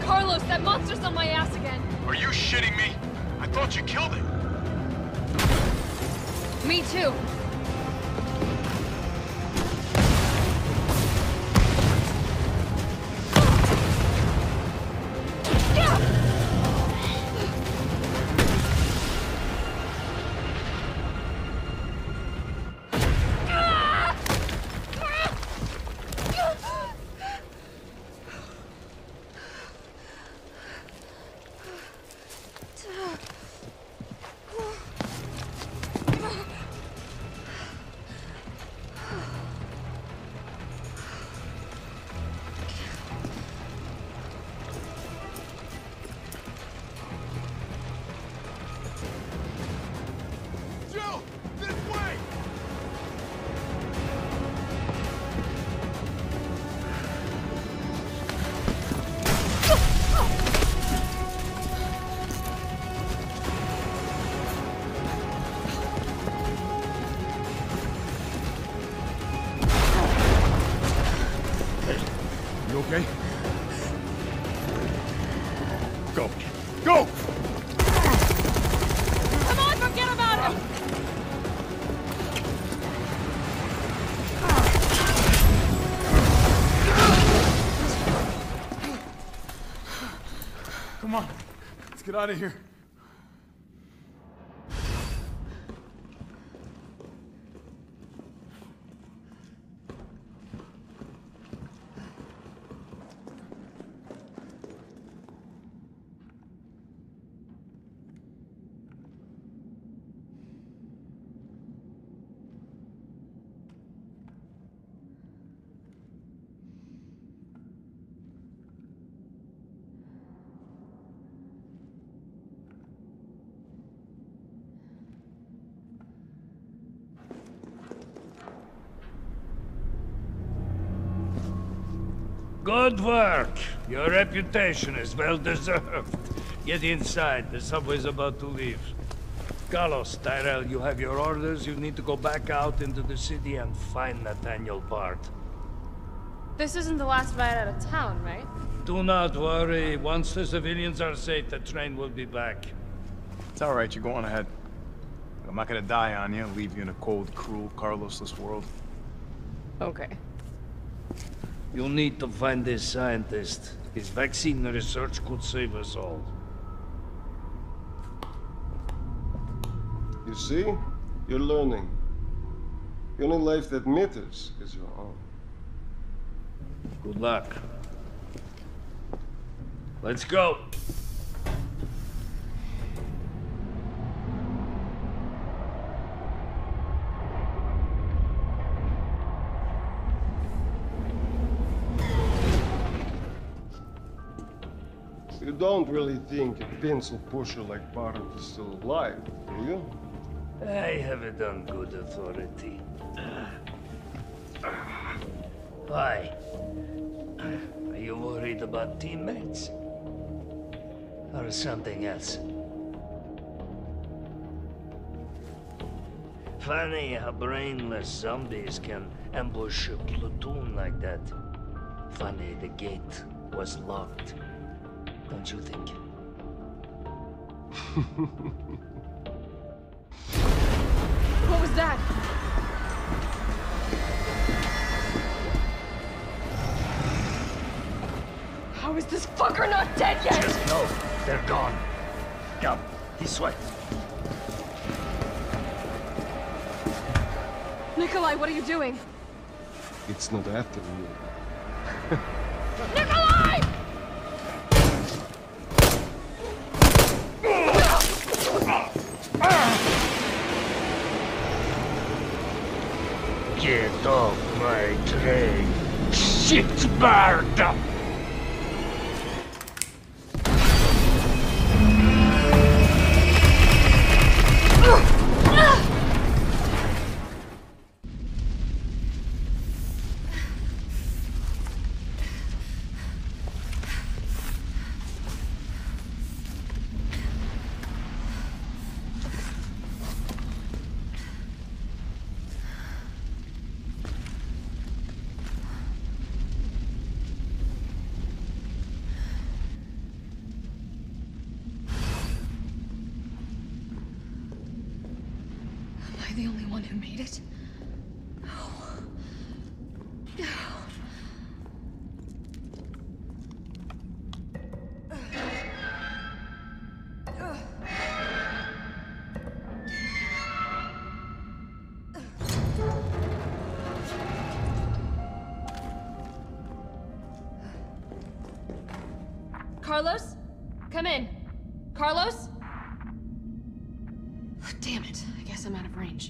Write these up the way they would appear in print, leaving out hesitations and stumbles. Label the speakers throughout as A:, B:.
A: Carlos, that monster's on my ass again.
B: Are you shitting me? I thought you killed it.
A: Me too.
C: Okay? Go. Go!
A: Come on, forget about him!
C: Come on. Let's get out of here.
D: Good work. Your reputation is well deserved. Get inside. The subway's about to leave. Carlos, Tyrell, you have your orders. You need to go back out into the city and find Nathaniel Bart.
A: This isn't the last ride out of town, right?
D: Do not worry. Once the civilians are safe, the train will be back.
C: It's alright, you go on ahead. I'm not gonna die on you and leave you in a cold, cruel, Carlosless world.
A: Okay.
D: You'll need to find this scientist. His vaccine research could save us all.
E: You see? You're learning. The only life that matters is your own.
D: Good luck. Let's go.
E: You don't really think a pencil pusher like Bart is still alive, do you?
D: I have it on good authority. Why? Are you worried about teammates? Or something else? Funny how brainless zombies can ambush a platoon like that. Funny the gate was locked. Don't you think?
A: What was that? How is this fucker not dead yet?
D: Just know they're gone. Come, this way.
A: Nikolai, what are you doing?
E: It's not after you.
A: Nikolai!
D: Get off my train, shit bird!
F: the only one who made it?
A: Carlos? Come in. Carlos?
F: Damn it. I guess I'm out of range.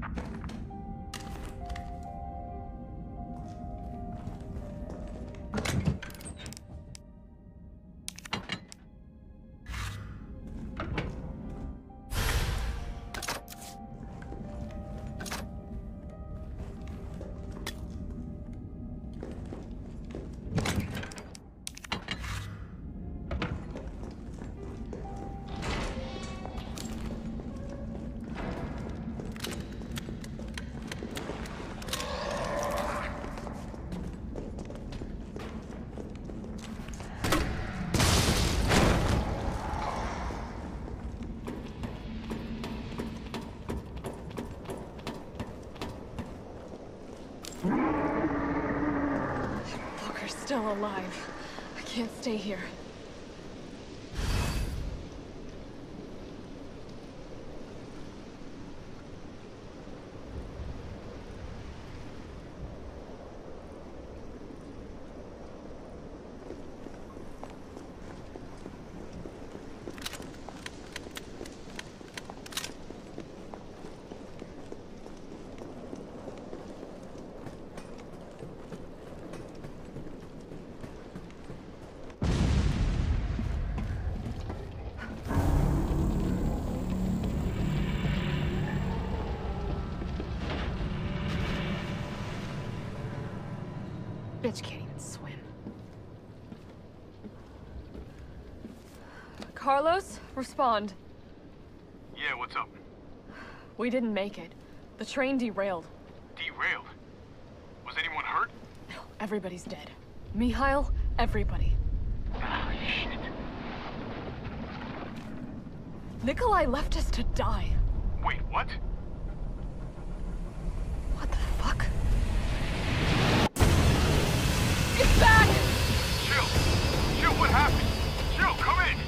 F: Still alive. I can't stay here. Bitch can't even swim.
A: Carlos, respond.
B: Yeah, what's up?
A: We didn't make it. The train derailed.
B: Derailed? Was anyone hurt?
A: No, everybody's dead. Mikhail, everybody.
B: Ah, shit.
A: Nikolai left us to die.
B: Wait, what?
A: What the fuck? It's back!
B: Jill! Jill, what happened? Jill, come in!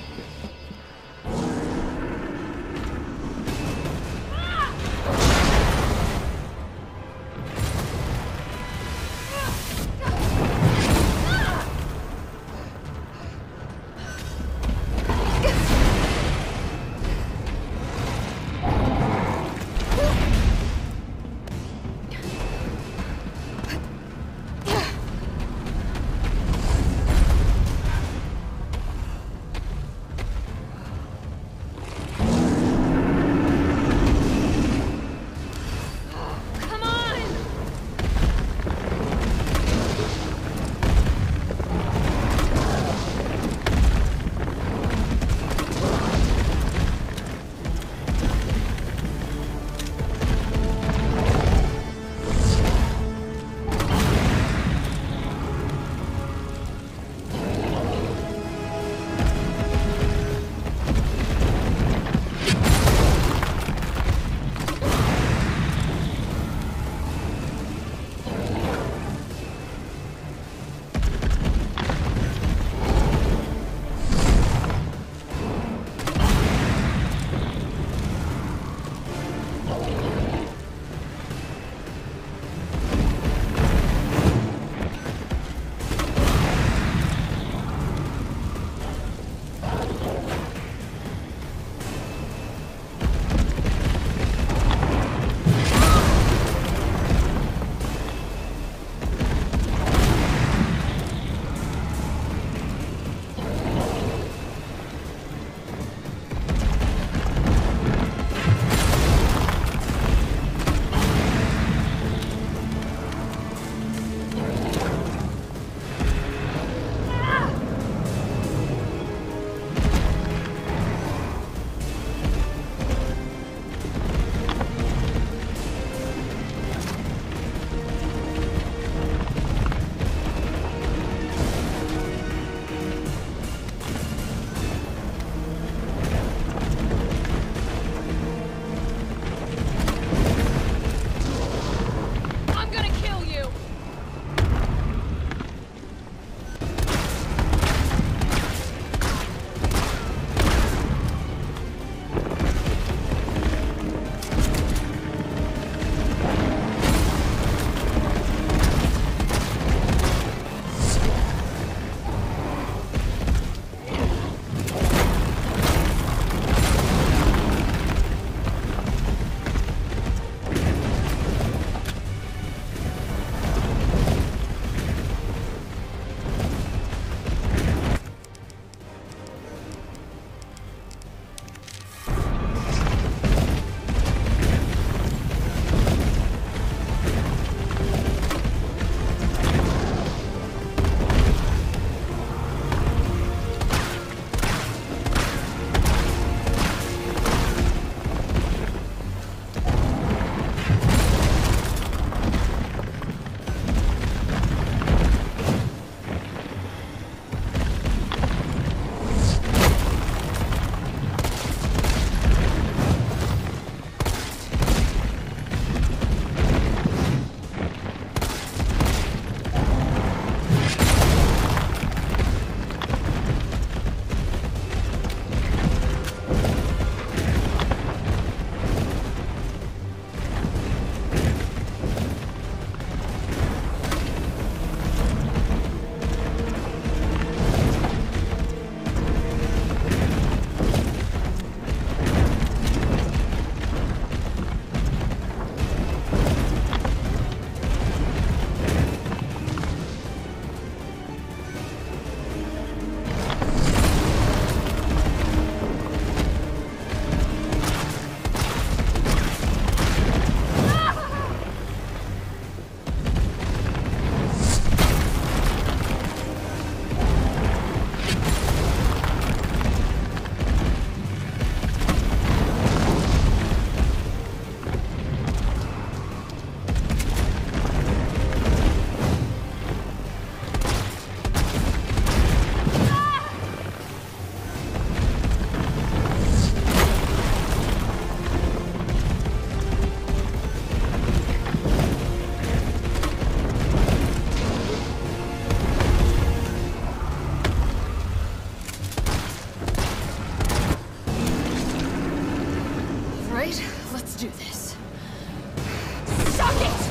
F: do this. Suck it!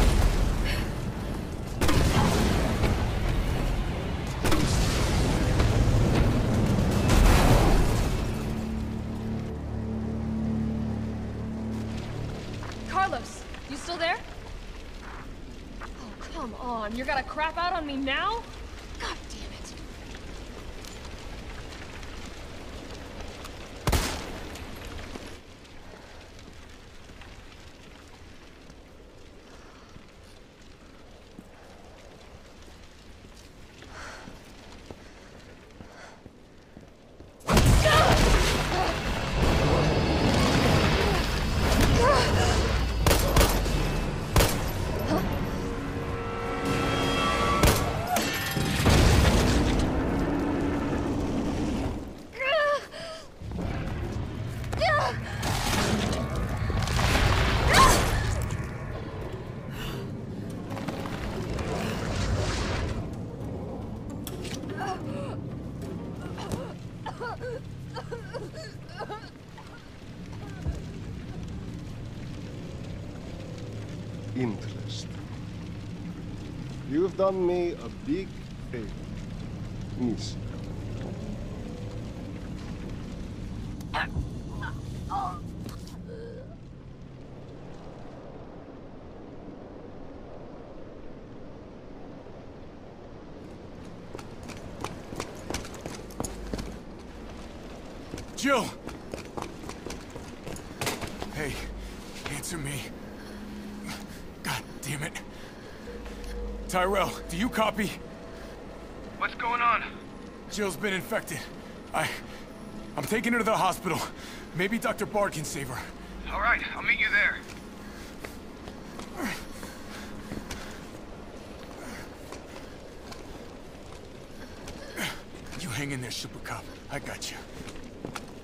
A: Carlos, you still there? Oh, come on. You're gonna crap out on me now? God damn it.
E: Interesting. You've done me a big favor, miss.
C: Jill! Hey, answer me. God damn it. Tyrell, do you copy?
B: What's going on?
C: Jill's been infected. I'm taking her to the hospital. Maybe Dr. Bard can save her.
B: All right, I'll meet you there.
C: You hang in there, Super Cop. I got you.